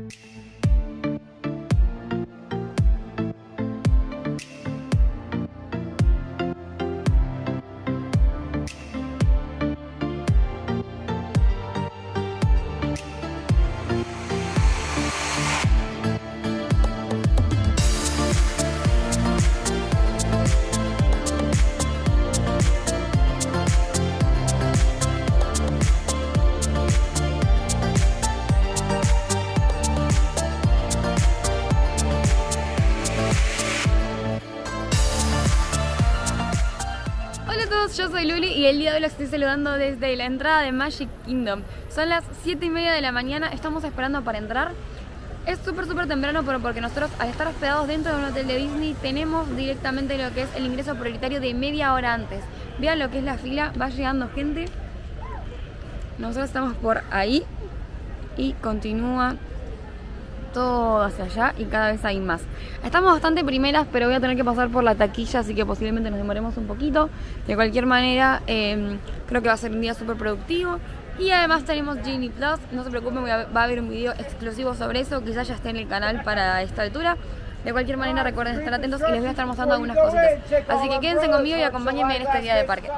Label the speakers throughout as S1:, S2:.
S1: Yo soy Luli y el día de hoy los estoy saludando desde la entrada de Magic Kingdom. Son las 7:30 de la mañana, estamos esperando para entrar. Es súper temprano, pero porque nosotros al estar hospedados dentro de un hotel de Disney tenemos directamente lo que es el ingreso prioritario de media hora antes. Vean lo que es la fila, va llegando gente. Nosotros estamos por ahí y continúa todo hacia allá y cada vez hay más. Estamos bastante primeras, pero voy a tener que pasar por la taquilla, así que posiblemente nos demoremos un poquito. De cualquier manera, creo que va a ser un día súper productivo. Y además tenemos Genie Plus, no se preocupen, va a haber un video exclusivo sobre eso, quizás ya esté en el canal para esta altura. De cualquier manera, recuerden estar atentos y les voy a estar mostrando algunas cositas. Así que quédense conmigo y acompáñenme en este día de parque.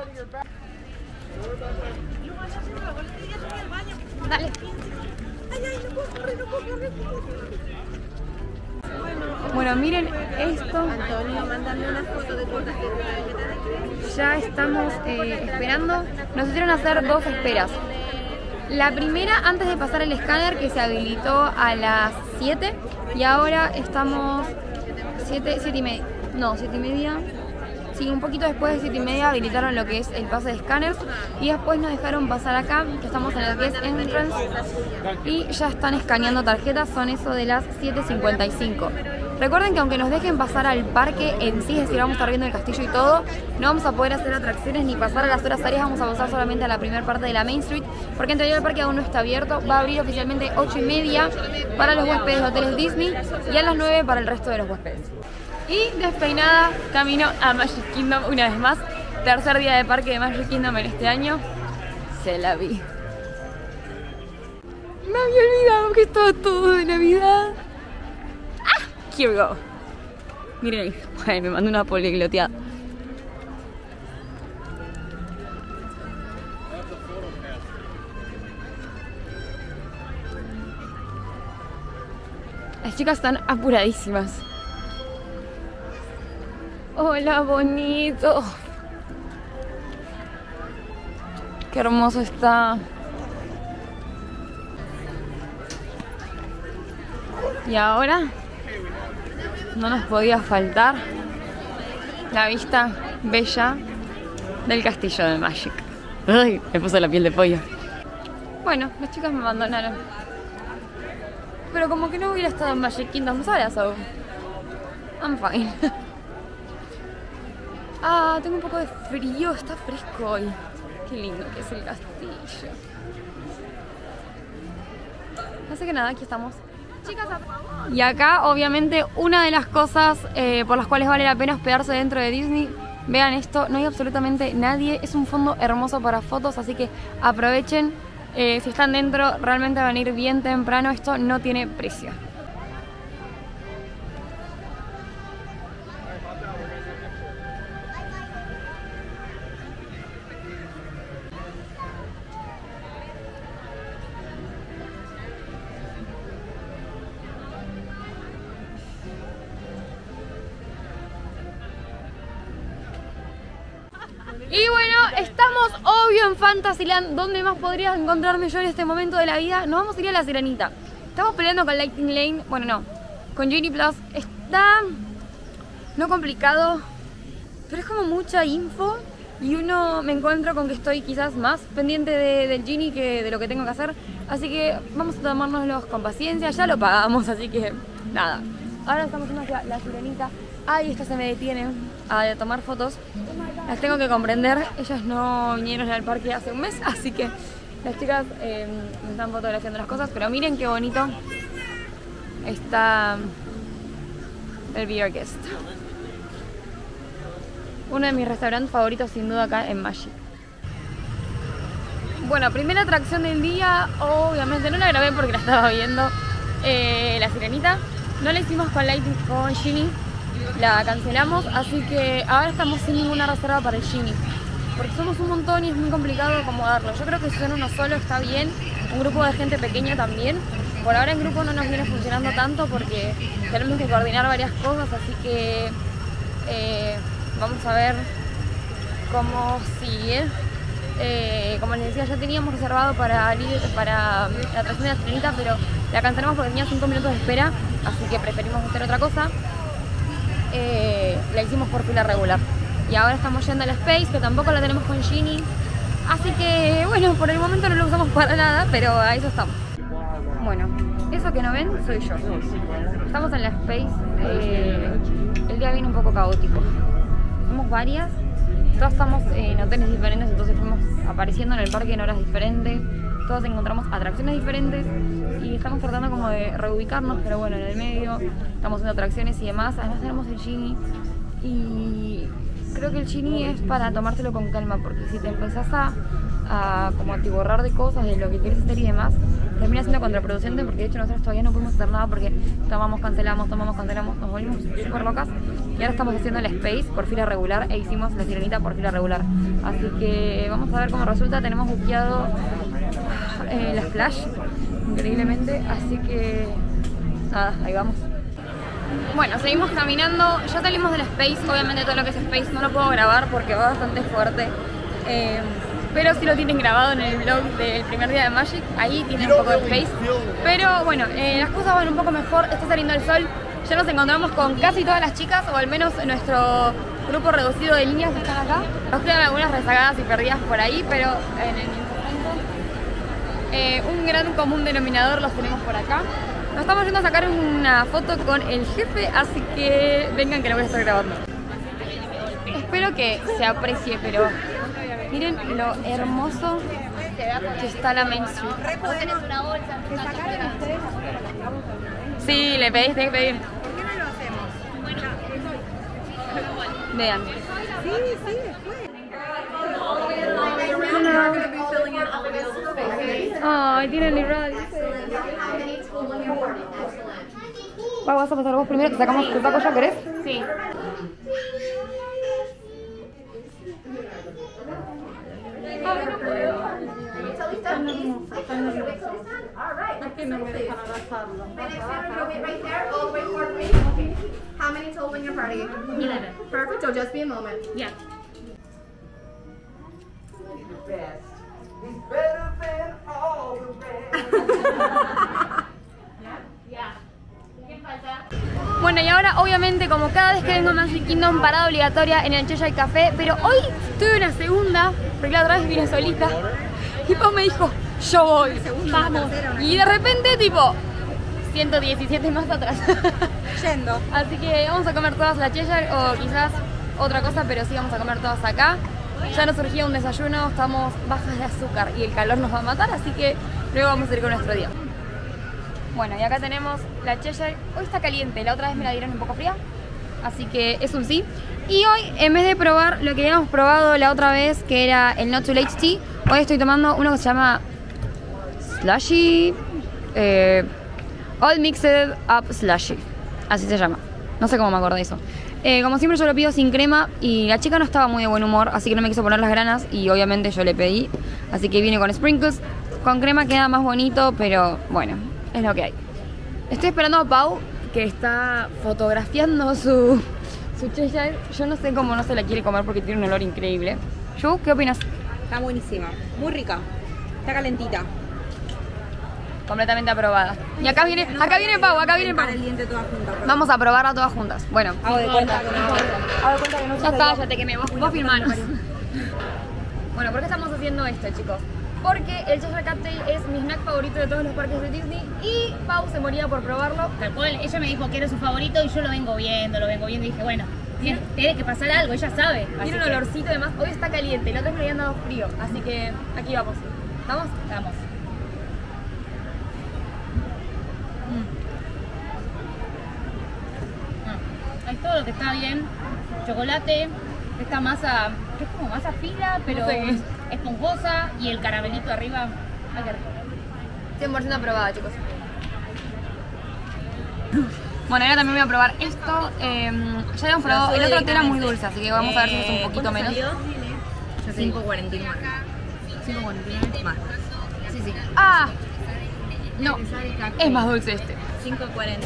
S1: Dale. Bueno, miren esto.
S2: Antonio, mándame una foto de tu tarjeta.
S1: Ya estamos esperando. Nos hicieron hacer dos esperas. La primera antes de pasar el escáner, que se habilitó a las 7. Y ahora estamos 7:30. No, 7:30. Sí, un poquito después de 7:30 habilitaron lo que es el pase de escáner. Y después nos dejaron pasar acá, que estamos en el que es Entrance. Y ya están escaneando tarjetas, son eso de las 7:55. Recuerden que aunque nos dejen pasar al parque en sí, es decir, vamos a estar viendo el castillo y todo, no vamos a poder hacer atracciones ni pasar a las horas áreas, vamos a pasar solamente a la primera parte de la Main Street, porque en teoría el parque aún no está abierto. Va a abrir oficialmente 8:30 para los huéspedes de hoteles Disney y a las 9 para el resto de los huéspedes. Y despeinada, camino a Magic Kingdom una vez más. Tercer día de parque de Magic Kingdom en este año. Se la vi. Me había olvidado que estaba todo de Navidad. Here we go. Miren ahí. Bueno, me mandó una poligloteada. Las chicas están apuradísimas. Hola, bonito. Qué hermoso está. Y ahora no nos podía faltar la vista bella del castillo de Magic. Ay, me puso la piel de pollo. Bueno, las chicas me abandonaron. Pero como que no hubiera estado en Magic Kingdom sola, so I'm fine. Ah, tengo un poco de frío, está fresco hoy. Qué lindo que es el castillo. Así que nada, aquí estamos. Chicas, y acá obviamente una de las cosas por las cuales vale la pena hospedarse dentro de Disney. Vean esto, no hay absolutamente nadie, es un fondo hermoso para fotos, así que aprovechen. Si están dentro realmente van a ir bien temprano, esto no tiene precio. Y bueno, estamos obvio en Fantasyland. ¿Dónde más podría encontrarme yo en este momento de la vida? Nos vamos a ir a La Sirenita. Estamos peleando con Lightning Lane. Bueno, no, con Genie Plus. Está no complicado, pero es como mucha info. Y uno me encuentro con que estoy quizás más pendiente del Genie que de lo que tengo que hacer. Así que vamos a tomárnoslos con paciencia. Ya lo pagamos, así que nada. Ahora estamos yendo hacia La Sirenita. Ay, estas se me detienen a tomar fotos. Las tengo que comprender. Ellas no vinieron al parque hace un mes, así que las chicas me están fotografiando las cosas. Pero miren qué bonito está el Be Our Guest. Uno de mis restaurantes favoritos sin duda acá en Magic. Bueno, primera atracción del día. Obviamente no la grabé porque la estaba viendo. La Sirenita. No la hicimos con Ginny, la cancelamos, así que ahora estamos sin ninguna reserva para el Ginny. Porque somos un montón y es muy complicado acomodarlo. Yo creo que si son uno solo está bien, un grupo de gente pequeña también. Por ahora en grupo no nos viene funcionando tanto porque tenemos que coordinar varias cosas, así que vamos a ver cómo sigue. Como les decía, ya teníamos reservado para la atracción de la Sirenita, pero la cancelamos porque tenía 5 minutos de espera, así que preferimos hacer otra cosa. La hicimos por fila regular. Y ahora estamos yendo a la Space, que tampoco la tenemos con Ginny. Así que, bueno, por el momento no lo usamos para nada, pero a eso estamos. Bueno, eso que no ven soy yo. Estamos en la Space. El día viene un poco caótico. Somos varias. Todas estamos en hoteles diferentes, entonces fuimos apareciendo en el parque en horas diferentes. Todos encontramos atracciones diferentes y estamos tratando como de reubicarnos, pero bueno, en el medio estamos haciendo atracciones y demás. Además tenemos el Ginny y creo que el Ginny es para tomártelo con calma, porque si te empezás a como atiborrar de cosas, de lo que quieres hacer y demás, termina siendo contraproducente, porque de hecho nosotros todavía no pudimos hacer nada porque tomamos, cancelamos, nos volvimos súper locas y ahora estamos haciendo la Space por fila regular e hicimos la Sirenita por fila regular. Así que vamos a ver cómo resulta. Tenemos buqueado la Splash, increíblemente, así que nada, ahí vamos. Bueno, seguimos caminando, ya salimos de la Space, obviamente todo lo que es Space no lo puedo grabar porque va bastante fuerte, pero sí lo tienen grabado en el vlog del primer día de Magic, ahí tienen un poco de Space, pero bueno, las cosas van un poco mejor, está saliendo el sol, ya nos encontramos con casi todas las chicas, o al menos nuestro grupo reducido de niñas que están acá. Nos quedan algunas rezagadas y perdidas por ahí, pero en el un gran común denominador los tenemos por acá. Nos estamos yendo a sacar una foto con el jefe, así que vengan que lo voy a estar grabando. Espero que se aprecie, pero miren lo hermoso que está la Main Street. Sí, le pedís, tenés que pedir.
S2: ¿Por qué no lo hacemos?
S1: Vean.
S2: Sí, después.
S1: Ay, tienen el radio. Vas a pasar vos primero, te saco yo, ¿querés?
S3: Sí.
S2: How many total in your party?
S3: 11.
S2: Perfect, so just be a moment.
S3: Yeah.
S1: Bueno, y ahora obviamente como cada vez que vengo a Magic Kingdom, parada obligatoria en el Cheshire Café, pero hoy tuve una segunda, porque la otra vez vine solita, y Pau me dijo, yo voy, vamos, y de repente tipo 117 más atrás.
S2: Yendo.
S1: Así que vamos a comer todas la Cheshire o quizás otra cosa, pero sí vamos a comer todas acá. Ya nos surgía un desayuno, estamos bajas de azúcar y el calor nos va a matar, así que luego vamos a ir con nuestro día. Bueno, y acá tenemos la Cheshire. Hoy está caliente, la otra vez me la dieron un poco fría, así que es un sí. Y hoy, en vez de probar lo que habíamos probado la otra vez, que era el Not Too Late Tea, hoy estoy tomando uno que se llama Slushy, All Mixed Up Slushy, así se llama. No sé cómo me acordé de eso. Como siempre yo lo pido sin crema y la chica no estaba muy de buen humor, así que no me quiso poner las granas y obviamente yo le pedí. Así que vine con sprinkles, con crema queda más bonito, pero bueno, es lo que hay. Estoy esperando a Pau, que está fotografiando su Cheshire. Yo no sé cómo no se la quiere comer porque tiene un olor increíble. ¿Yu, qué opinas?
S2: Está buenísima, muy rica. Está calentita.
S1: Completamente aprobada. Y acá viene Pau, acá viene Pau.
S2: El diente toda junta.
S1: Vamos a probarla todas juntas. Bueno,
S2: Hago de cuenta que no.
S1: ya está, ya te quemé, vos filmanos. Bueno, ¿por qué estamos haciendo esto, chicos? Porque el Cheshire Cattail es mi snack favorito de todos los parques de Disney y Pau se moría por probarlo.
S3: Tal cual, ella me dijo que era su favorito y yo lo vengo viendo y dije, bueno, tiene que pasar algo, ella sabe.
S1: Tiene un olorcito y demás. Hoy está caliente, la otra vez me habían dado frío, así que aquí vamos. ¿Estamos?
S3: Vamos. Hay todo lo que está bien. Chocolate, esta masa, que es como masa fina, pero
S1: No sé qué es.
S3: esponjosa, y el caramelito arriba. Ay, qué rico.
S1: 100% aprobada, chicos. Bueno, ahora también voy a probar esto. Ya habíamos probado, el otro té era muy dulce, así que vamos a ver si es un poquito menos.
S2: 5.49.
S3: 5.49
S2: Más.
S3: Sí, sí.
S1: ¡Ah! No, es más dulce este.
S2: 5.49.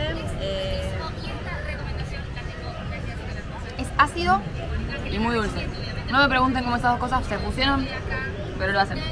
S1: Es ácido y muy dulce. No me pregunten cómo esas dos cosas se fusionan, pero lo hacen.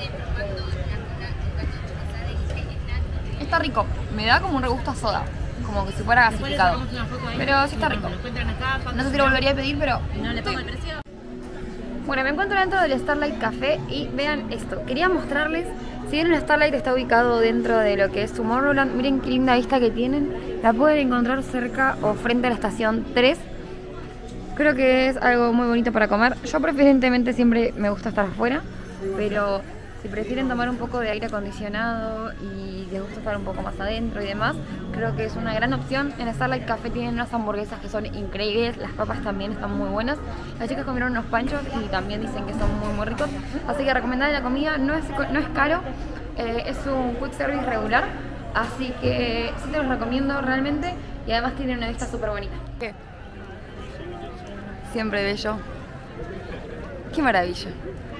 S1: Está rico, me da como un regusto a soda, como que si fuera gasificado. Pero sí está rico. No sé si lo volvería a pedir, pero...
S2: ¿No le pongo el precio?
S1: Bueno, me encuentro dentro del Starlight Café y vean esto. Quería mostrarles, si bien el Starlight está ubicado dentro de lo que es Tomorrowland, miren qué linda vista que tienen. La pueden encontrar cerca o frente a la estación 3. Creo que es algo muy bonito para comer. Yo preferentemente siempre me gusta estar afuera, pero si prefieren tomar un poco de aire acondicionado y les gusta estar un poco más adentro y demás, creo que es una gran opción. En Starlight Café tienen unas hamburguesas que son increíbles, las papas también están muy buenas. Las chicas comieron unos panchos y también dicen que son muy ricos. Así que recomendable la comida, no es caro, es un quick service regular. Así que sí te los recomiendo realmente y además tienen una vista súper bonita. ¿Qué? Siempre bello. Qué maravilla.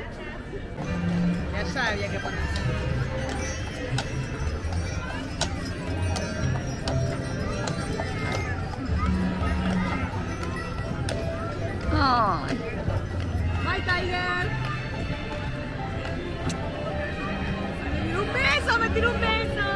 S2: Ya había que ponerse.
S1: Ay.
S2: ¡Bye, Tiger! ¡Me tiró un beso! ¡Me tiró un beso!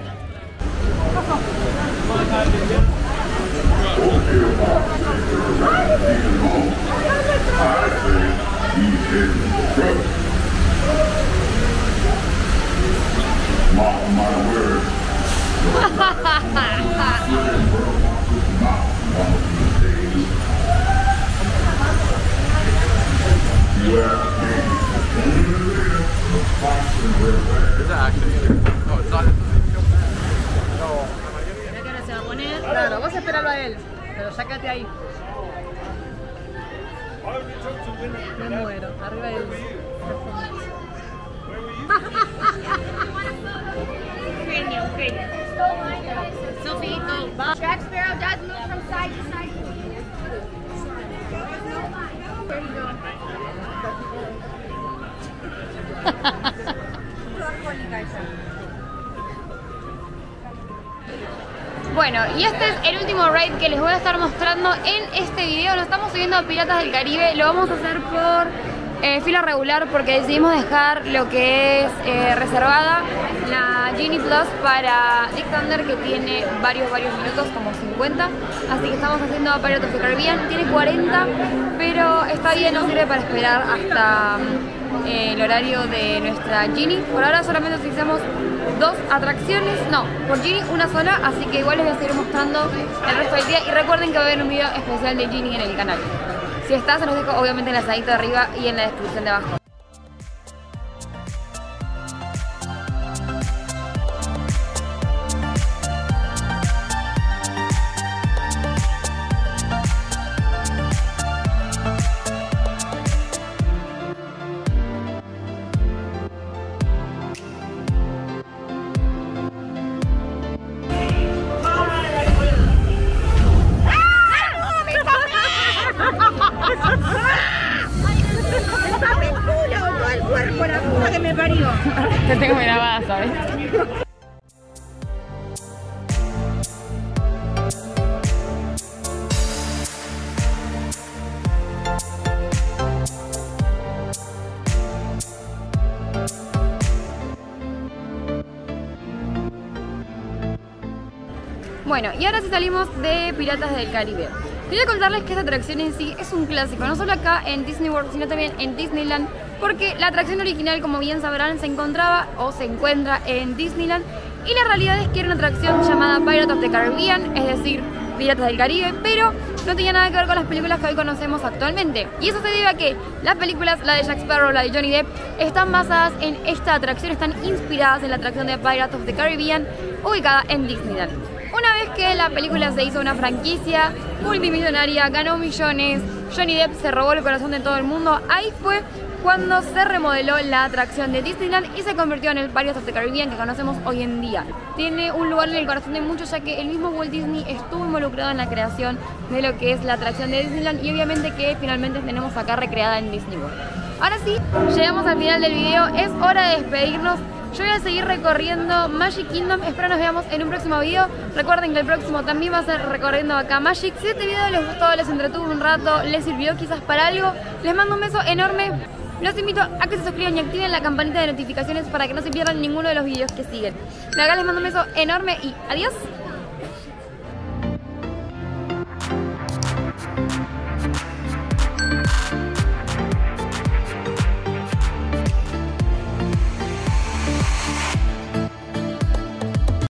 S2: Mira que ahora se va a poner. Claro, vos esperalo a él, pero sácate ahí. Me muero, arriba del perfume. Genio, genio. Sofito, va.
S1: Jack Sparrow does move from side to side. Bueno, y este es el último raid que les voy a estar mostrando en este video. Lo estamos subiendo a Piratas del Caribe. Lo vamos a hacer por fila regular porque decidimos dejar lo que es reservada la Genie Plus para Big Thunder, que tiene varios minutos, como 50. Así que estamos haciendo Pirates of the Caribbean. Tiene 40, pero está bien, nos sirve para esperar hasta el horario de nuestra Genie. Por ahora solamente utilizamos 2 atracciones, no, por Genie una sola, así que igual les voy a seguir mostrando el resto del día. Y recuerden que va a haber un video especial de Genie en el canal. Si está, se los dejo obviamente en la enlasadito de arriba y en la descripción de abajo.
S2: Que me parió.
S1: Te tengo grabada, ¿sabes? Bueno, y ahora sí salimos de Piratas del Caribe. Quería contarles que esta atracción en sí es un clásico, no solo acá en Disney World, sino también en Disneyland, porque la atracción original, como bien sabrán, se encontraba o se encuentra en Disneyland, y la realidad es que era una atracción llamada Pirates of the Caribbean, es decir, Piratas del Caribe, pero no tenía nada que ver con las películas que hoy conocemos actualmente. Y eso se debe a que las películas, la de Jack Sparrow, la de Johnny Depp, están basadas en esta atracción, están inspiradas en la atracción de Pirates of the Caribbean, ubicada en Disneyland. Una vez que la película se hizo una franquicia multimillonaria, ganó millones, Johnny Depp se robó el corazón de todo el mundo, ahí fue cuando se remodeló la atracción de Disneyland y se convirtió en el Pirates of the Caribbean que conocemos hoy en día. Tiene un lugar en el corazón de muchos, ya que el mismo Walt Disney estuvo involucrado en la creación de lo que es la atracción de Disneyland y obviamente que finalmente tenemos acá recreada en Disney World. Ahora sí, llegamos al final del video, es hora de despedirnos. Yo voy a seguir recorriendo Magic Kingdom, espero nos veamos en un próximo video. Recuerden que el próximo también va a ser recorriendo acá Magic. Si este video les gustó, les entretuvo un rato, les sirvió quizás para algo, les mando un beso enorme. Los invito a que se suscriban y activen la campanita de notificaciones para que no se pierdan ninguno de los videos que siguen. De acá les mando un beso enorme y adiós.